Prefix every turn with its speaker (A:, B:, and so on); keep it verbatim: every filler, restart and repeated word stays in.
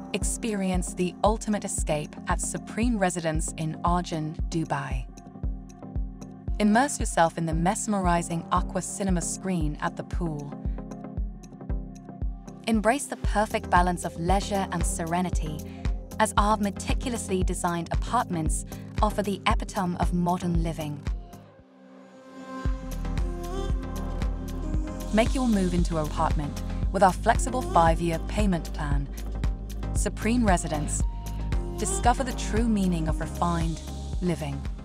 A: Experience the ultimate escape at Supreme Residence in Arjun, Dubai. Immerse yourself in the mesmerizing Aqua Cinema screen at the pool. Embrace the perfect balance of leisure and serenity, as our meticulously designed apartments offer the epitome of modern living. Make your move into an apartment with our flexible five-year payment plan. Supreme Residence. Discover the true meaning of refined living.